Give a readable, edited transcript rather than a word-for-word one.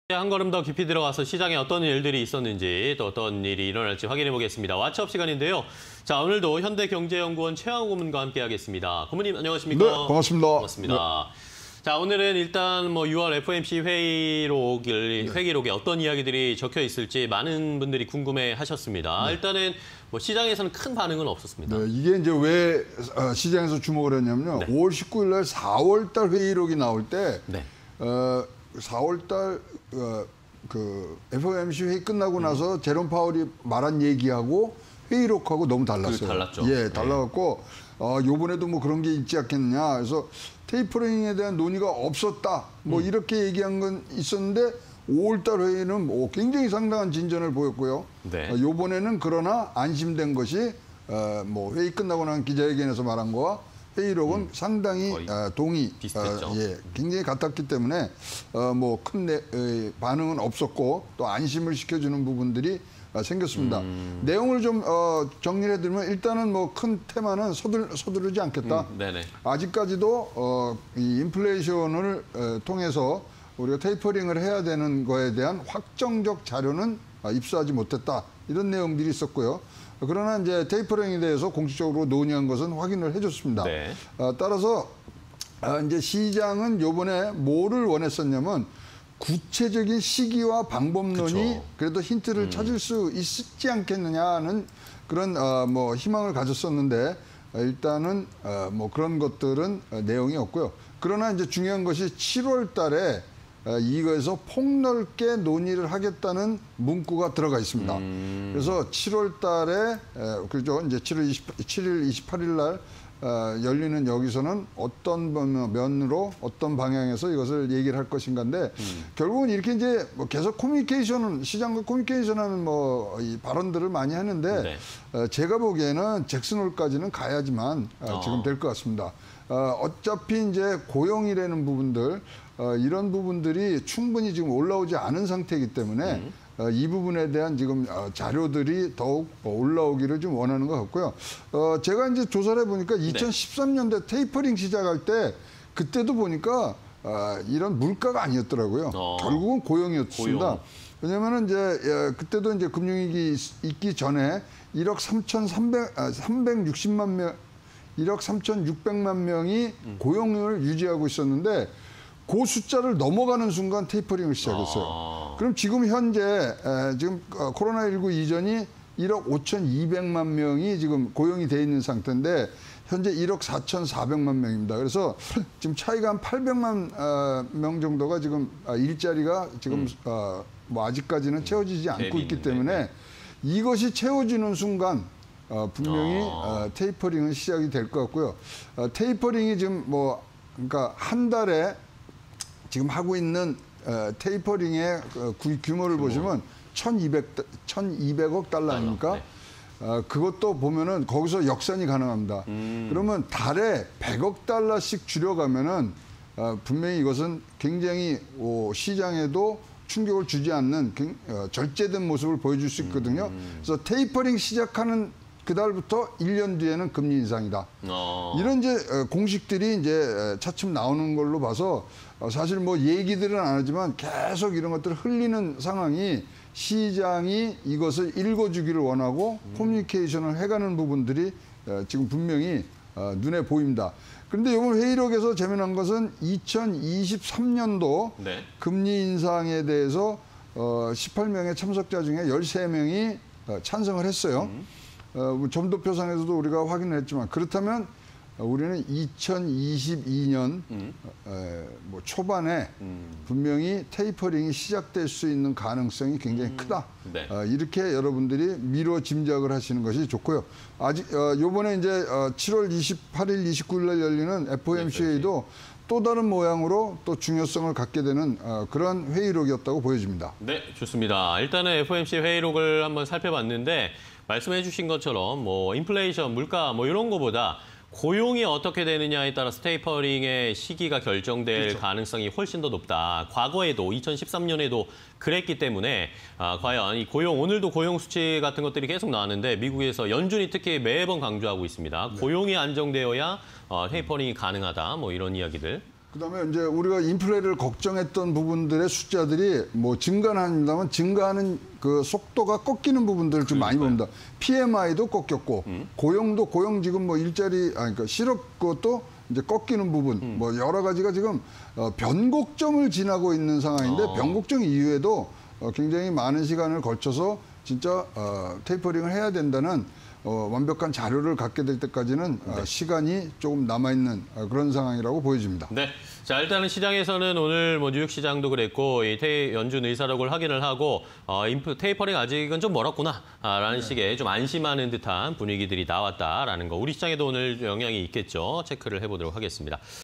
한 걸음 더 깊이 들어가서 시장에 어떤 일들이 있었는지 또 어떤 일이 일어날지 확인해 보겠습니다. 왓츠업 시간인데요. 자, 오늘도 현대경제연구원 최양호 고문과 함께하겠습니다. 고문님 안녕하십니까? 네, 반갑습니다. 반갑습니다. 네. 자, 오늘은 일단 6월 FOMC 회의록에 어떤 이야기들이 적혀 있을지 많은 분들이 궁금해하셨습니다. 일단은 시장에서는 큰 반응은 없었습니다. 네, 이게 이제 왜 시장에서 주목을 했냐면요. 5월 19일 날 4월 달 회의록이 나올 때 4월 달 그 FOMC 회의 끝나고 나서 제롬 파월이 말한 얘기하고 회의록하고 너무 달랐어요. 달랐죠. 예, 달라갖고 요번에도 그런 게 있지 않겠냐. 그래서 테이퍼링에 대한 논의가 없었다. 이렇게 얘기한 건 있었는데 5월 달 회의는 굉장히 상당한 진전을 보였고요. 네. 요번에는 그러나 안심된 것이 회의 끝나고 난 기자회견에서 말한 거와 회의록은 상당히 비슷했죠. 굉장히 같았기 때문에 큰 반응은 없었고 또 안심을 시켜주는 부분들이 생겼습니다. 내용을 좀 정리를 해드리면 일단은 큰 테마는 서두르지 않겠다. 아직까지도 이 인플레이션을 통해서 우리가 테이퍼링을 해야 되는 거에 대한 확정적 자료는 입수하지 못했다. 이런 내용들이 있었고요. 그러나 이제 테이퍼링에 대해서 공식적으로 논의한 것은 확인을 해줬습니다. 네. 따라서 이제 시장은 요번에 뭐를 원했었냐면 구체적인 시기와 방법론이 그래도 힌트를 찾을 수 있지 않겠느냐는 그런 희망을 가졌었는데 일단은 그런 것들은 내용이 없고요. 그러나 이제 중요한 것이 7월 달에 이거에서 폭넓게 논의를 하겠다는 문구가 들어가 있습니다. 그래서 7월 달에 그죠? 이제 7일 28일 날 열리는 여기서는 어떤 면으로 어떤 방향에서 이것을 얘기를 할 것인가인데 결국은 이렇게 이제 계속 시장과 커뮤니케이션하는 이 발언들을 많이 하는데 제가 보기에는 잭슨홀까지는 가야지만 지금 될 것 같습니다. 어차피 이제 고용이라는 부분들 이런 부분들이 충분히 지금 올라오지 않은 상태이기 때문에 이 부분에 대한 지금 자료들이 더욱 올라오기를 좀 원하는 것 같고요. 제가 이제 조사를 해보니까 2013년대 테이퍼링 시작할 때 그때도 보니까 이런 물가가 아니었더라고요. 결국은 고용이었습니다. 왜냐면은 이제 그때도 이제 금융위기 있기 전에 1억 3,600만 명이 고용을 유지하고 있었는데 그 숫자를 넘어가는 순간 테이퍼링을 시작했어요. 그럼 지금 현재 지금 코로나19 이전이 1억 5,200만 명이 지금 고용이 돼 있는 상태인데 현재 1억 4,400만 명입니다. 그래서 지금 차이가 한 800만 명 정도가 지금 일자리가 지금 아직까지는 채워지지 않고 있기 때문에 이것이 채워지는 순간 분명히 테이퍼링은 시작이 될 것 같고요. 테이퍼링이 지금 그러니까 한 달에 지금 하고 있는 테이퍼링의 규모를 보시면 1,200억 달러 아닙니까? 그것도 보면은 거기서 역산이 가능합니다. 그러면 달에 100억 달러씩 줄여가면은 분명히 이것은 굉장히 시장에도 충격을 주지 않는 절제된 모습을 보여줄 수 있거든요. 그래서 테이퍼링 시작하는 그달부터 1년 뒤에는 금리 인상이다. 이런 이제 공식들이 이제 차츰 나오는 걸로 봐서 사실 얘기들은 안 하지만 계속 이런 것들을 흘리는 상황이 시장이 이것을 읽어주기를 원하고 커뮤니케이션을 해가는 부분들이 지금 분명히 눈에 보입니다. 그런데 이번 회의록에서 재미난 것은 2023년도 금리 인상에 대해서 18명의 참석자 중에 13명이 찬성을 했어요. 점도표상에서도 우리가 확인을 했지만 그렇다면 우리는 2022년 초반에 분명히 테이퍼링이 시작될 수 있는 가능성이 굉장히 크다. 이렇게 여러분들이 미뤄 짐작을 하시는 것이 좋고요. 아직 요번에 이제 7월 28일, 29일 날 열리는 FOMC에도 또 다른 모양으로 또 중요성을 갖게 되는 그런 회의록이었다고 보여집니다. 네, 좋습니다. 일단은 FOMC 회의록을 한번 살펴봤는데 말씀해 주신 것처럼 인플레이션, 물가 이런 거보다 고용이 어떻게 되느냐에 따라서 테이퍼링의 시기가 결정될 가능성이 훨씬 더 높다. 과거에도 2013년에도 그랬기 때문에 과연 이 오늘도 고용 수치 같은 것들이 계속 나왔는데 미국에서 연준이 특히 매번 강조하고 있습니다. 고용이 안정되어야 테이퍼링이 가능하다. 이런 이야기들. 그다음에 이제 우리가 인플레를 걱정했던 부분들의 숫자들이 뭐 증가는 합니다만 증가하는 그 속도가 꺾이는 부분들을 좀 많이 봅니다. PMI도 꺾였고 고용도 고용 지금 뭐 그러니까 실업 것도 이제 꺾이는 부분 뭐 여러 가지가 지금 변곡점을 지나고 있는 상황인데 변곡점 이후에도 굉장히 많은 시간을 걸쳐서 진짜 테이퍼링을 해야 된다는 완벽한 자료를 갖게 될 때까지는 시간이 조금 남아있는 그런 상황이라고 보여집니다. 네. 자, 일단은 시장에서는 오늘 뭐 뉴욕 시장도 그랬고 이 연준 의사록을 확인을 하고 테이퍼링 아직은 좀 멀었구나라는 식의 좀 안심하는 듯한 분위기들이 나왔다라는 거. 우리 시장에도 오늘 영향이 있겠죠. 체크를 해보도록 하겠습니다.